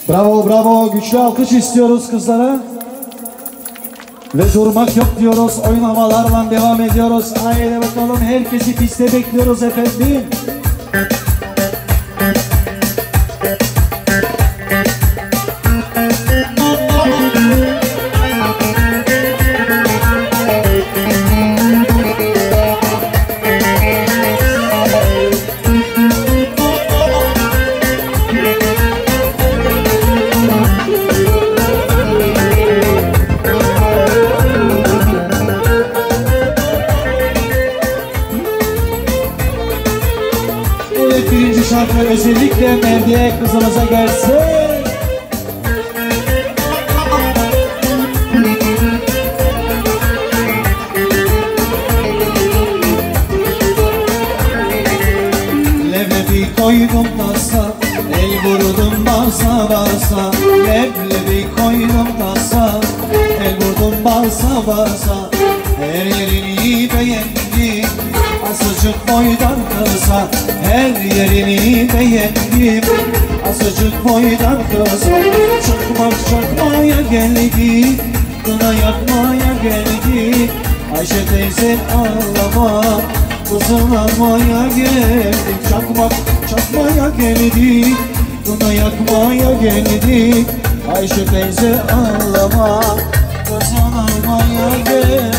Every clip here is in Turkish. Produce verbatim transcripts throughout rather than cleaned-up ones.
Bravo bravo, güçlü alkış istiyoruz kızlara. Ve durmak yok diyoruz, oynamalarla devam ediyoruz. Haydi bakalım, herkesi piste bekliyoruz efendim. Birinci şarkı özellikle Merdiye kızımıza gelsin. Leblebi koydum tasa, el vurdum basa basa. Leblebi koydum tasa, el vurdum basa basa. Her yerini beğendim, azıcık boydan kısa. Her yerini beğendim, azıcık boydan kısa. Çakmak çakmaya geldik, kına yakmaya geldik. Ayşe teyze ağlama, kızım almaya geldik. Çakmak çakmaya geldik, kına yakmaya geldik. Ayşe teyze ağlama, kızım almaya geldik.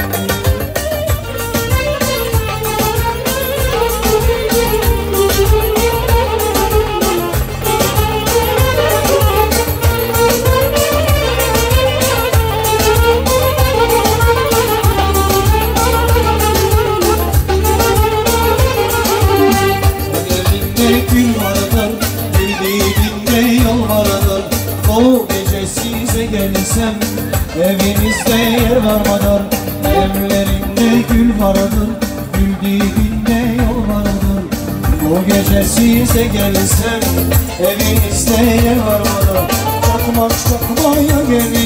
Gül vardır, bildiğinde yol vardır. O gece size gelsem, evinizde yer var mıdır? Evlerinde gül vardır, bildiğinde yol vardır. O gece size gelsem, evinizde yer var mıdır? Çakmak çakmaya gel.